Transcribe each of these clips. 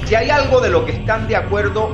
Si hay algo de lo que están de acuerdo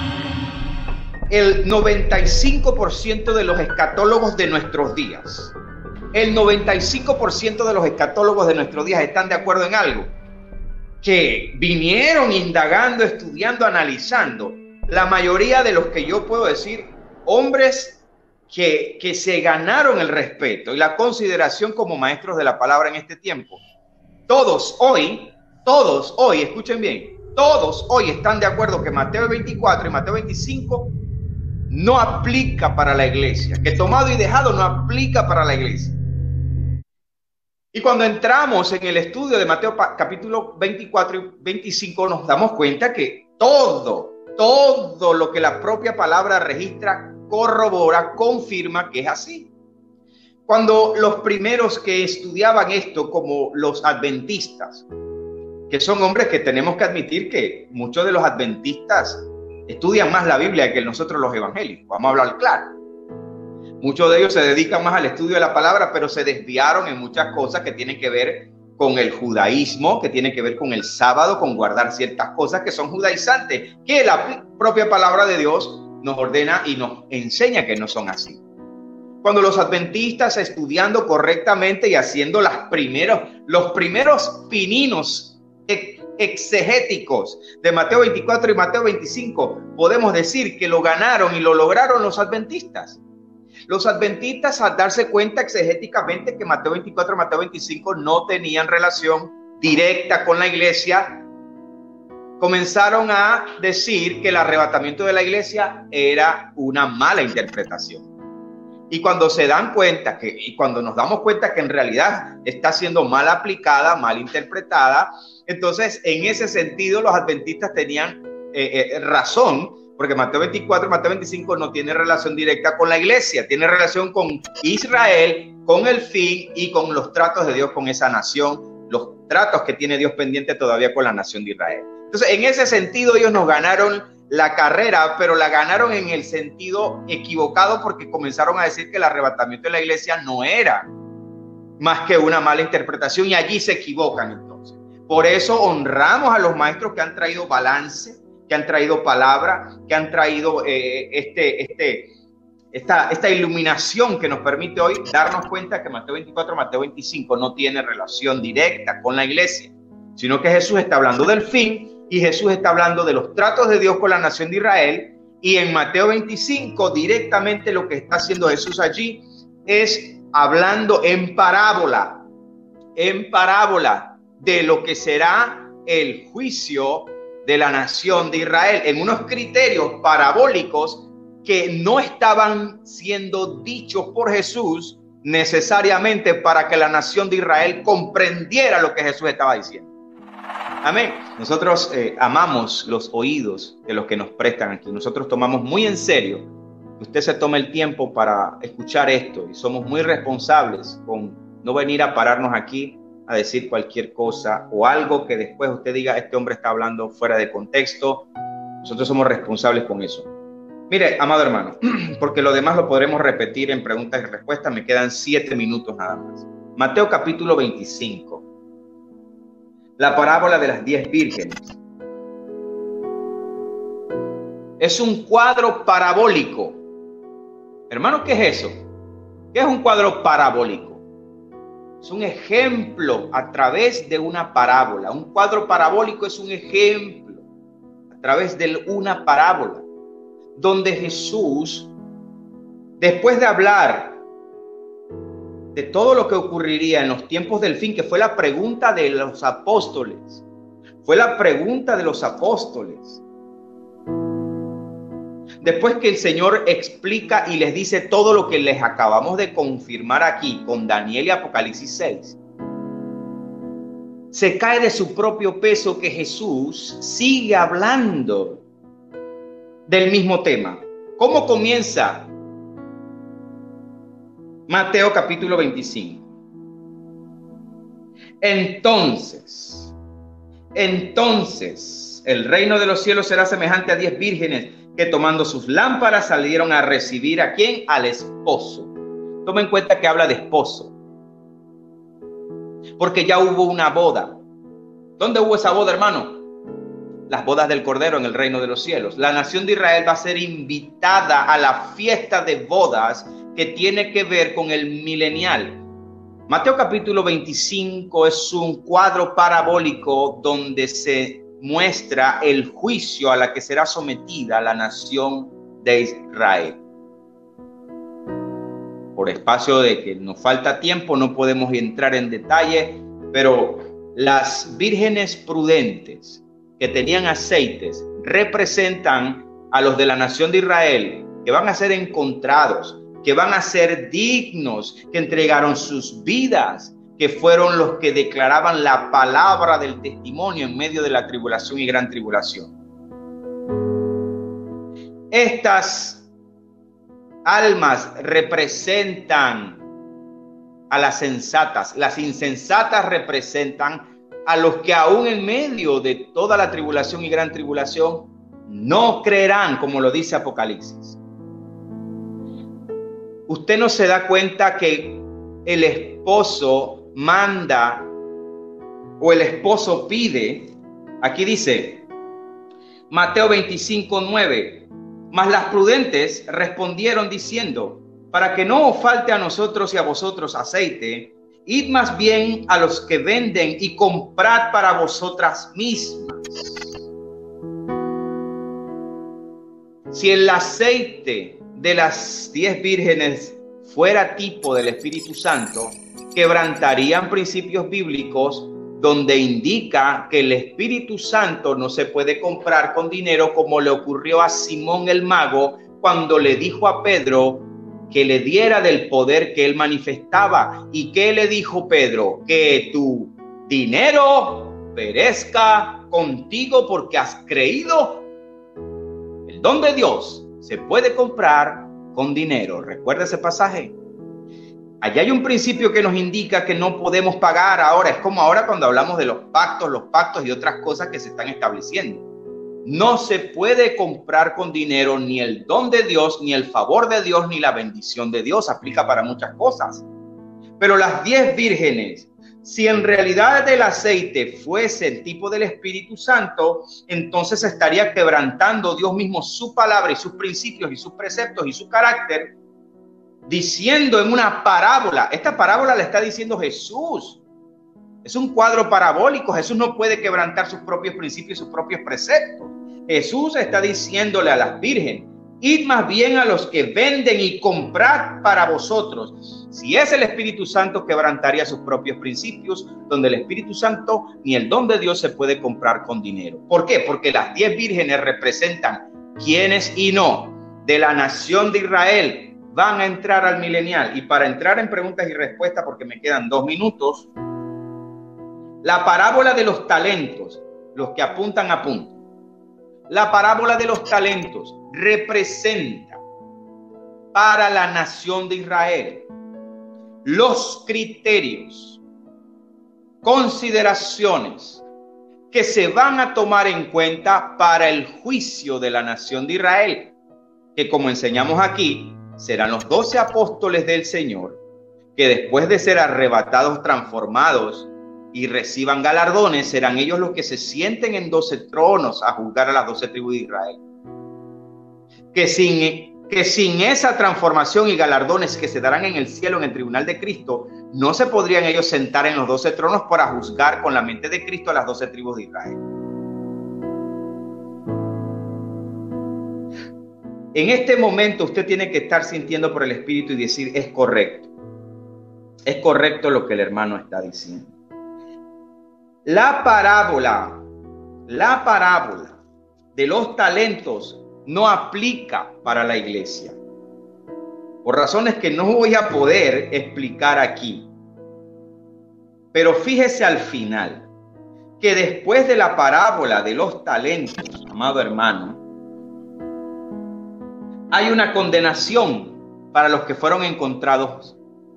el 95% de los escatólogos de nuestros días, el 95% de los escatólogos de nuestros días están de acuerdo en algo, que vinieron indagando, estudiando, analizando. La mayoría de los que yo puedo decir, hombres que se ganaron el respeto y la consideración como maestros de la palabra en este tiempo. Todos hoy, escuchen bien, todos hoy están de acuerdo que Mateo 24 y Mateo 25 no aplica para la iglesia, que tomado y dejado no aplica para la iglesia. Y cuando entramos en el estudio de Mateo capítulo 24 y 25 nos damos cuenta que todo lo que la propia palabra registra, corrobora, confirma que es así. Cuando los primeros que estudiaban esto, como los adventistas, que son hombres que tenemos que admitir que muchos de los adventistas estudian más la Biblia que nosotros los evangélicos, vamos a hablar claro. Muchos de ellos se dedican más al estudio de la palabra, pero se desviaron en muchas cosas que tienen que ver con el judaísmo, que tienen que ver con el sábado, con guardar ciertas cosas que son judaizantes, que la propia palabra de Dios nos ordena y nos enseña que no son así. Cuando los adventistas, estudiando correctamente y haciendo los primeros pininos exegéticos de Mateo 24 y Mateo 25, podemos decir que lo ganaron y lo lograron los adventistas. Los adventistas, al darse cuenta exegéticamente que Mateo 24 y Mateo 25 no tenían relación directa con la iglesia, comenzaron a decir que el arrebatamiento de la iglesia era una mala interpretación. Y cuando se dan cuenta y cuando nos damos cuenta que en realidad está siendo mal aplicada, mal interpretada, entonces en ese sentido los adventistas tenían razón, porque Mateo 24 y Mateo 25 no tiene relación directa con la iglesia, tiene relación con Israel, con el fin y con los tratos de Dios con esa nación, los tratos que tiene Dios pendiente todavía con la nación de Israel. Entonces, en ese sentido ellos nos ganaron la carrera, pero la ganaron en el sentido equivocado, porque comenzaron a decir que el arrebatamiento de la iglesia no era más que una mala interpretación, y allí se equivocan entonces. Por eso honramos a los maestros que han traído balance, que han traído palabra, que han traído esta iluminación que nos permite hoy darnos cuenta que Mateo 24, Mateo 25 no tiene relación directa con la iglesia, sino que Jesús está hablando del fin y Jesús está hablando de los tratos de Dios con la nación de Israel. Y en Mateo 25 directamente lo que está haciendo Jesús allí es hablando en parábola de lo que será el juicio de la nación de Israel, en unos criterios parabólicos que no estaban siendo dichos por Jesús necesariamente para que la nación de Israel comprendiera lo que Jesús estaba diciendo. Amén. Nosotros amamos los oídos de los que nos prestan aquí. Nosotros tomamos muy en serio que usted se tome el tiempo para escuchar esto, y somos muy responsables con no venir a pararnos aquí a decir cualquier cosa o algo que después usted diga, este hombre está hablando fuera de contexto. Nosotros somos responsables con eso. Mire, amado hermano, porque lo demás lo podremos repetir en preguntas y respuestas, me quedan 7 minutos nada más. Mateo capítulo 25, la parábola de las 10 vírgenes. Es un cuadro parabólico. Hermano, ¿qué es eso? ¿Qué es un cuadro parabólico? Es un ejemplo a través de una parábola. Un cuadro parabólico es un ejemplo a través de una parábola, donde Jesús, después de hablar de todo lo que ocurriría en los tiempos del fin, que fue la pregunta de los apóstoles, después que el Señor explica y les dice todo lo que les acabamos de confirmar aquí con Daniel y Apocalipsis 6, se cae de su propio peso que Jesús sigue hablando del mismo tema. ¿Cómo comienza Mateo capítulo 25? Entonces, el reino de los cielos será semejante a 10 vírgenes que tomando sus lámparas salieron a recibir ¿a quién? Al esposo. Toma en cuenta que habla de esposo, porque ya hubo una boda. ¿Dónde hubo esa boda, hermano? las bodas del Cordero en el reino de los cielos. La nación de Israel va a ser invitada a la fiesta de bodas que tiene que ver con el milenial. Mateo capítulo 25 es un cuadro parabólico donde se muestra el juicio a la que será sometida la nación de Israel. Por espacio de que nos falta tiempo, no podemos entrar en detalle, pero las vírgenes prudentes que tenían aceites representan a los de la nación de Israel, que van a ser encontrados, que van a ser dignos, que entregaron sus vidas, que fueron los que declaraban la palabra del testimonio en medio de la tribulación y gran tribulación. Estas almas representan a las sensatas. Las insensatas representan a los que aún en medio de toda la tribulación y gran tribulación no creerán, como lo dice Apocalipsis. Usted no se da cuenta que el esposo manda o el esposo pide. Aquí dice Mateo 25:9, mas las prudentes respondieron diciendo: para que no os falte a nosotros y a vosotros aceite, id más bien a los que venden y comprad para vosotras mismas. Si el aceite de las 10 vírgenes fuera tipo del Espíritu Santo, quebrantarían principios bíblicos donde indica que el Espíritu Santo no se puede comprar con dinero, como le ocurrió a Simón el mago cuando le dijo a Pedro que le diera del poder que él manifestaba. ¿Y qué le dijo Pedro? Que tu dinero perezca contigo porque has creído. El don de Dios se puede comprar con dinero. ¿Recuerda ese pasaje? Allá hay un principio que nos indica que no podemos pagar ahora. Es como ahora cuando hablamos de los pactos y otras cosas que se están estableciendo. No se puede comprar con dinero ni el don de Dios, ni el favor de Dios, ni la bendición de Dios. Aplica para muchas cosas. Pero las 10 vírgenes, si en realidad el aceite fuese el tipo del Espíritu Santo, entonces estaría quebrantando Dios mismo su palabra y sus principios y sus preceptos y su carácter, diciendo en una parábola. Esta parábola la está diciendo Jesús. Es un cuadro parabólico. Jesús no puede quebrantar sus propios principios y sus propios preceptos. Jesús está diciéndole a las vírgenes: id más bien a los que venden y comprad para vosotros. Si es el Espíritu Santo, quebrantaría sus propios principios, donde el Espíritu Santo ni el don de Dios se puede comprar con dinero. ¿Por qué? Porque las 10 vírgenes representan quienes y no de la nación de Israel van a entrar al milenial. Y para entrar en preguntas y respuestas, porque me quedan 2 minutos, la parábola de los talentos, los que apuntan a punto. La parábola de los talentos representa para la nación de Israel los criterios, consideraciones que se van a tomar en cuenta para el juicio de la nación de Israel, que, como enseñamos aquí, serán los 12 apóstoles del Señor, que después de ser arrebatados, transformados y reciban galardones, serán ellos los que se sienten en 12 tronos a juzgar a las 12 tribus de Israel. Que sin esa transformación y galardones que se darán en el cielo, en el tribunal de Cristo, no se podrían ellos sentar en los 12 tronos para juzgar con la mente de Cristo a las 12 tribus de Israel. En este momento usted tiene que estar sintiendo por el Espíritu y decir: es correcto lo que el hermano está diciendo. La parábola de los talentos no aplica para la iglesia, por razones que no voy a poder explicar aquí. Pero fíjese al final, que después de la parábola de los talentos, amado hermano, hay una condenación para los que fueron encontrados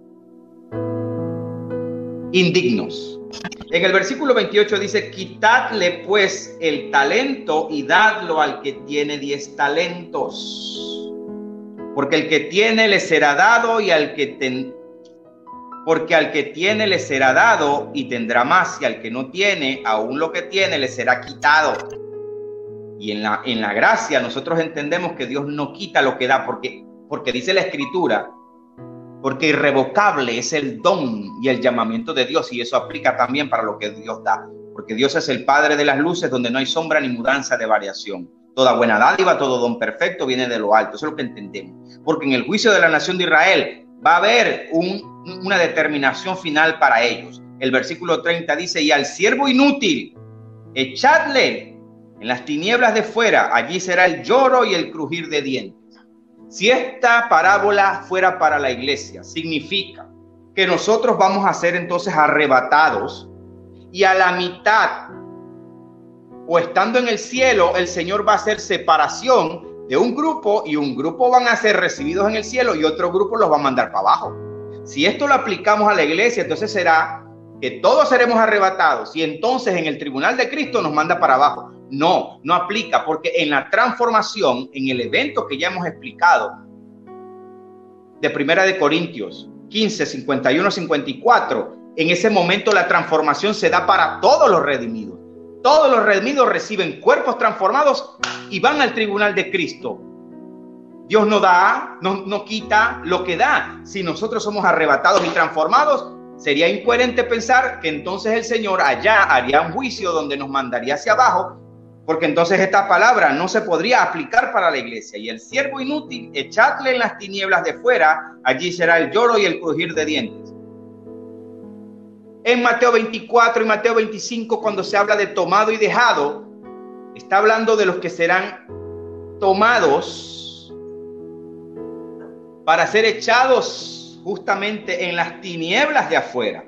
indignos. En el versículo 28 dice: quitadle pues el talento y dadlo al que tiene 10 talentos. Porque al que tiene le será dado porque al que tiene le será dado y tendrá más, y al que no tiene, aún lo que tiene le será quitado. Y en la gracia nosotros entendemos que Dios no quita lo que da, porque dice la Escritura, porque irrevocable es el don y el llamamiento de Dios, y eso aplica también para lo que Dios da, porque Dios es el Padre de las luces, donde no hay sombra ni mudanza de variación. Toda buena dádiva, todo don perfecto viene de lo alto. Eso es lo que entendemos, porque en el juicio de la nación de Israel va a haber una determinación final para ellos. El versículo 30 dice: y al siervo inútil echadle en las tinieblas de fuera, allí será el lloro y el crujir de dientes. Si esta parábola fuera para la iglesia, significa que nosotros vamos a ser entonces arrebatados, y a la mitad, o estando en el cielo, el Señor va a hacer separación de un grupo, y un grupo van a ser recibidos en el cielo y otro grupo los va a mandar para abajo. Si esto lo aplicamos a la iglesia, entonces será que todos seremos arrebatados, y entonces en el tribunal de Cristo nos manda para abajo. No, no aplica, porque en la transformación, en el evento que ya hemos explicado de Primera de Corintios 15, 51, 54, en ese momento la transformación se da para todos los redimidos. Todos los redimidos reciben cuerpos transformados y van al tribunal de Cristo. Dios no da, no quita lo que da. Si nosotros somos arrebatados y transformados, sería incoherente pensar que entonces el Señor allá haría un juicio donde nos mandaría hacia abajo, porque entonces esta palabra no se podría aplicar para la iglesia. Y el siervo inútil, echadle en las tinieblas de fuera, allí será el lloro y el crujir de dientes. En Mateo 24 y Mateo 25, cuando se habla de tomado y dejado, está hablando de los que serán tomados para ser echados justamente en las tinieblas de afuera,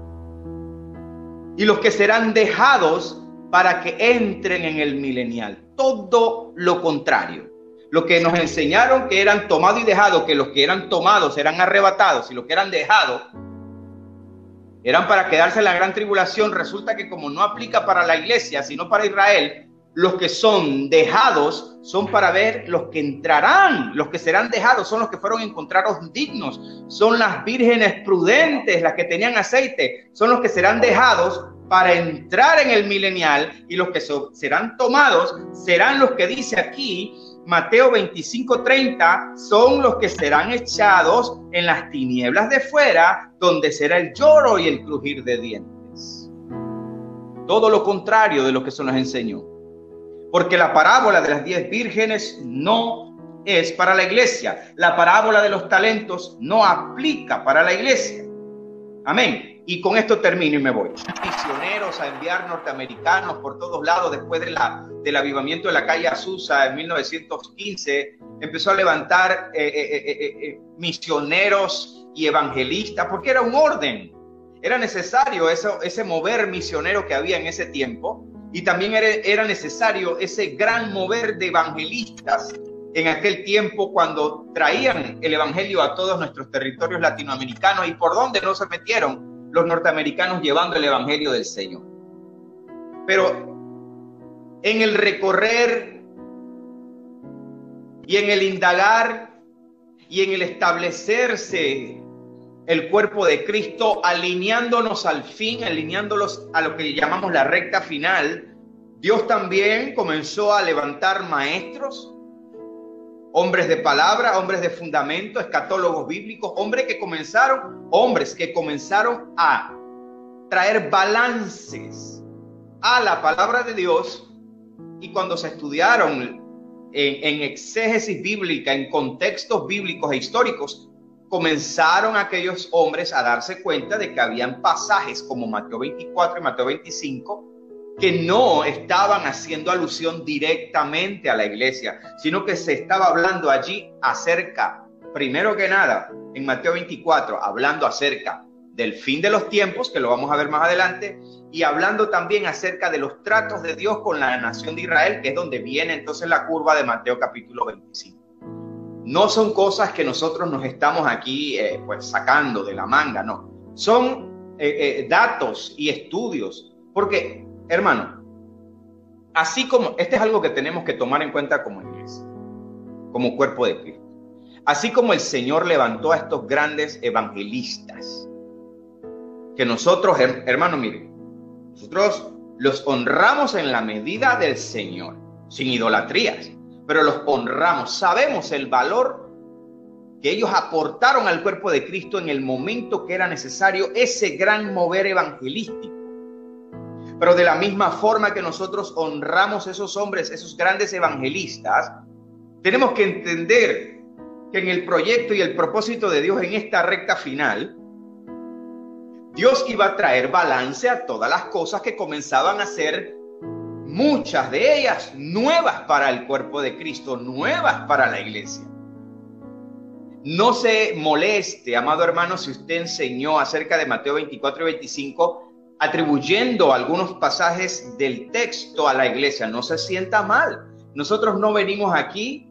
y los que serán dejados para que entren en el milenial. Todo lo contrario. Lo que nos enseñaron que eran tomados y dejados, que los que eran tomados eran arrebatados y los que eran dejados eran para quedarse en la gran tribulación, resulta que como no aplica para la iglesia, sino para Israel, los que son dejados son para ver los que entrarán. Los que serán dejados son los que fueron encontrados dignos, son las vírgenes prudentes, las que tenían aceite, son los que serán dejados para entrar en el milenial, y los que serán tomados serán los que dice aquí Mateo 25:30, son los que serán echados en las tinieblas de fuera, donde será el lloro y el crujir de dientes. Todo lo contrario de lo que se nos enseñó. Porque la parábola de las 10 vírgenes no es para la iglesia. La parábola de los talentos no aplica para la iglesia. Amén. Y con esto termino y me voy. Misioneros a enviar norteamericanos por todos lados después del avivamiento de la calle Azusa en 1915. Empezó a levantar misioneros y evangelistas, porque era un orden. Era necesario ese mover misionero que había en ese tiempo. Y también era necesario ese gran mover de evangelistas en aquel tiempo, cuando traían el evangelio a todos nuestros territorios latinoamericanos, y por donde no se metieron los norteamericanos llevando el evangelio del Señor. Pero en el recorrer y en el indagar y en el establecerse el cuerpo de Cristo, alineándonos al fin, alineándolos a lo que llamamos la recta final, Dios también comenzó a levantar maestros, hombres de palabra, hombres de fundamento, escatólogos bíblicos, hombres que comenzaron a traer balances a la palabra de Dios. Y cuando se estudiaron en exégesis bíblica, en contextos bíblicos e históricos, comenzaron aquellos hombres a darse cuenta de que habían pasajes como Mateo 24 y Mateo 25 que no estaban haciendo alusión directamente a la iglesia, sino que se estaba hablando allí acerca, primero que nada, en Mateo 24, hablando acerca del fin de los tiempos, que lo vamos a ver más adelante, y hablando también acerca de los tratos de Dios con la nación de Israel, que es donde viene entonces la curva de Mateo capítulo 25. No son cosas que nosotros nos estamos aquí pues sacando de la manga, no. Son datos y estudios, porque, hermano, así como, este es algo que tenemos que tomar en cuenta como iglesia, como cuerpo de Cristo. Así como el Señor levantó a estos grandes evangelistas, que nosotros, hermano, miren, nosotros los honramos en la medida del Señor. sin idolatrías, pero los honramos. Sabemos el valor que ellos aportaron al cuerpo de Cristo en el momento que era necesario ese gran mover evangelístico. Pero de la misma forma que nosotros honramos a esos hombres, esos grandes evangelistas, tenemos que entender que en el proyecto y el propósito de Dios en esta recta final, Dios iba a traer balance a todas las cosas que comenzaban a ser, muchas de ellas nuevas para el cuerpo de Cristo, nuevas para la iglesia. No se moleste, amado hermano, si usted enseñó acerca de Mateo 24 y 25, atribuyendo algunos pasajes del texto a la iglesia. No se sienta mal. Nosotros no venimos aquí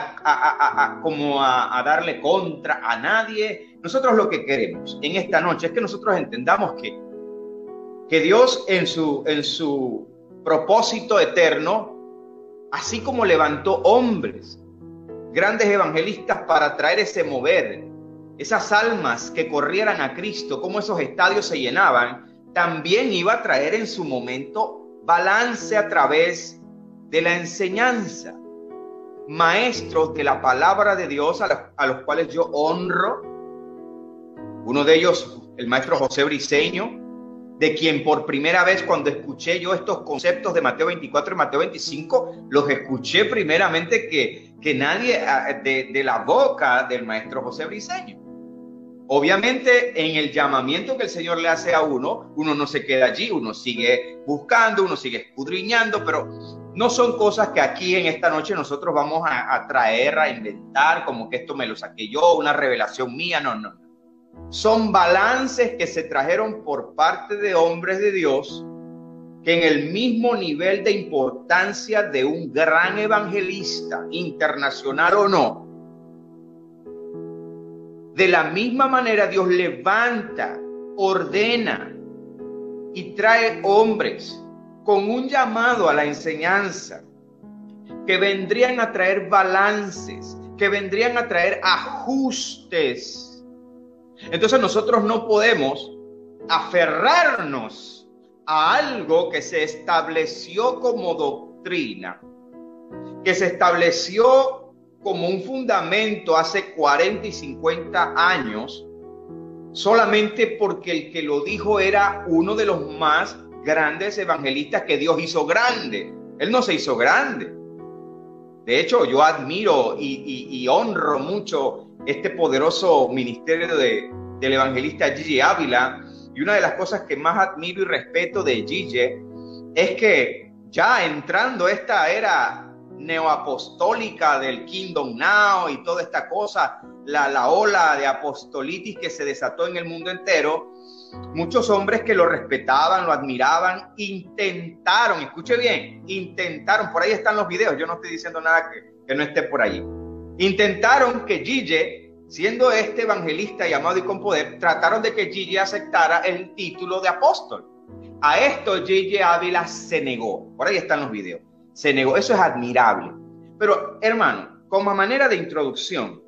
a darle contra a nadie. Nosotros lo que queremos en esta noche es que nosotros entendamos que Dios en su propósito eterno, así como levantó hombres, grandes evangelistas para traer ese mover, esas almas que corrieran a Cristo, como esos estadios se llenaban, también iba a traer en su momento balance a través de la enseñanza. Maestros de la palabra de Dios a los cuales yo honro. Uno de ellos, el maestro José Briceño, de quien por primera vez cuando escuché yo estos conceptos de Mateo 24 y Mateo 25, los escuché primeramente que nadie de la boca del maestro José Briceño. Obviamente en el llamamiento que el Señor le hace a uno no se queda allí, uno sigue buscando, uno sigue escudriñando, pero no son cosas que aquí en esta noche nosotros vamos a traer, a inventar, como que esto me lo saqué yo, una revelación mía, no. Son balances que se trajeron por parte de hombres de Dios que en el mismo nivel de importancia de un gran evangelista, internacional o no, de la misma manera Dios levanta, ordena y trae hombres con un llamado a la enseñanza que vendrían a traer balances, que vendrían a traer ajustes. Entonces nosotros no podemos aferrarnos a algo que se estableció como doctrina, que se estableció como un fundamento hace 40 y 50 años, solamente porque el que lo dijo era uno de los más grandes evangelistas que Dios hizo grande. Él no se hizo grande. De hecho, yo admiro y honro mucho este poderoso ministerio del evangelista Gigi Ávila, y una de las cosas que más admiro y respeto de Gigi es que ya entrando esta era neoapostólica del Kingdom Now y toda esta cosa, la ola de apostolitis que se desató en el mundo entero, muchos hombres que lo respetaban, lo admiraban, intentaron, escuche bien, intentaron, por ahí están los videos, yo no estoy diciendo nada que no esté por allí, intentaron que Gigi, siendo este evangelista llamado y con poder, trataron de que Gigi aceptara el título de apóstol. A esto Gigi Ávila se negó, por ahí están los videos, se negó, eso es admirable. Pero hermano, como manera de introducción,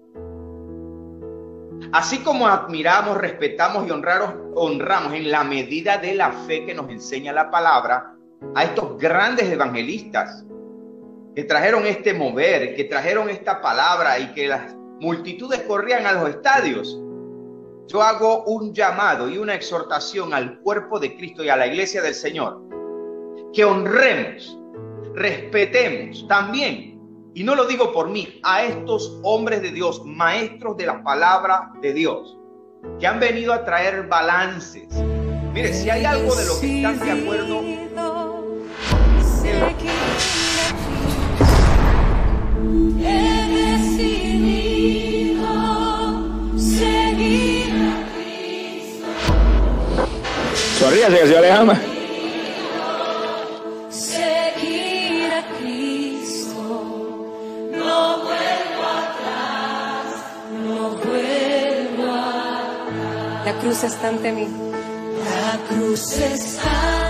así como admiramos, respetamos y honramos en la medida de la fe que nos enseña la palabra a estos grandes evangelistas que trajeron este mover, que trajeron esta palabra y que las multitudes corrían a los estadios, yo hago un llamado y una exhortación al cuerpo de Cristo y a la iglesia del Señor, que honremos, respetemos también, y no lo digo por mí, a estos hombres de Dios, maestros de la palabra de Dios, que han venido a traer balances. Mire, si hay algo de lo que están de acuerdo, sonríase que el Señor le ama. Seguir a Cristo, no vuelvo atrás, no vuelvo atrás. La cruz está ante mí. La cruz está